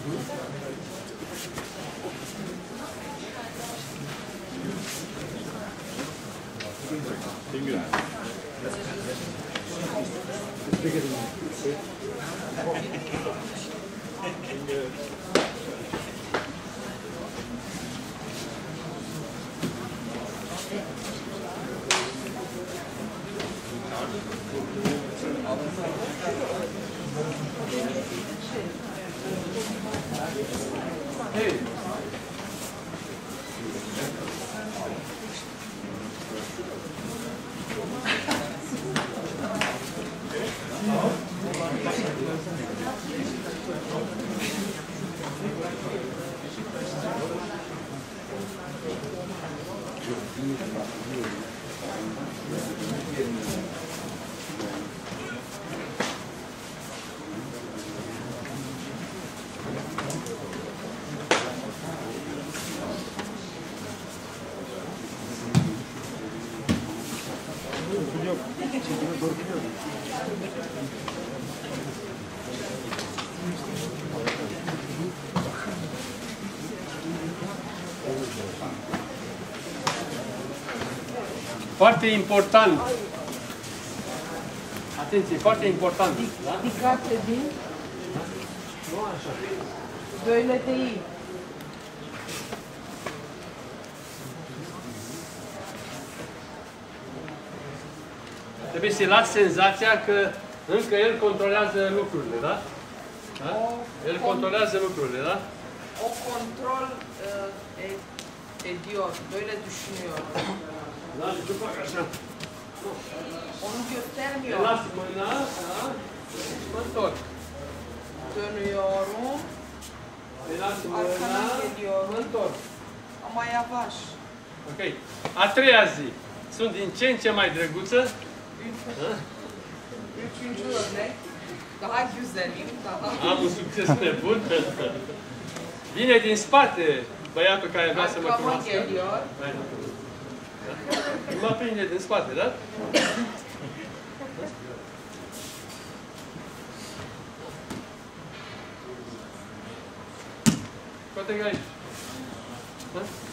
Foarte important. Atenție, foarte important. Picate din 2 LTI. Trebuie să-i las senzația că încă el controlează lucrurile, da? Da? El controlează lucrurile, da? O control ediyor. Böyle düşünüyor. Da, deci nu fac așa. Onu göstermiyor. Las mâna, da? Mă întorc. Dönüyorum. Las mâna, Arkadan geliyorum. mă întorc. Ama yavaş. Ok. A treia zi. Sunt din ce în ce mai drăguță. Üçüncü örnek. Daha güzelim. Daha. Am un succes nebun. Vine din spate băiatul care vrea să mă Arkama cunoască. geliyor. Mă prinde din spate, da? Poate că aici. Da?